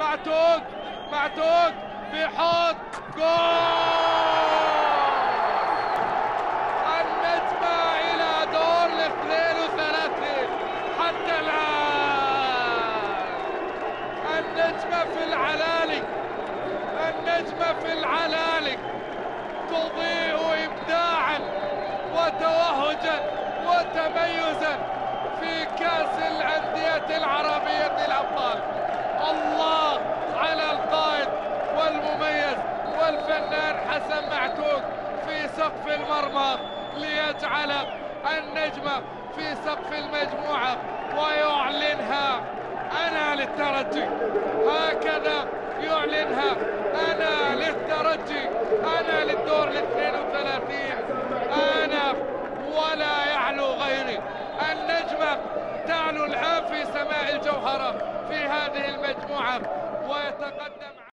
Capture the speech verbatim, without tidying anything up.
معتوق معتوق بيحط جول. النجمة إلى دور الاثنين وثلاثين حتى الآن. النجمة في العلالي، النجمة في العلالي تضيء إبداعا وتوهجا وتميزا في كأس الأندية العربية الأبطال. الله على القائد والمميز والفنان حسن معتوق في سقف المرمى ليجعل النجمة في سقف المجموعة ويعلنها أنا للترجي. هكذا يعلنها أنا للترجي، أنا للدور الاثنين وثلاثين، أنا ولا يعلو غيري. النجمة تعلو الآن في سماء الجوهرة في هذه المجموعة ويتقدم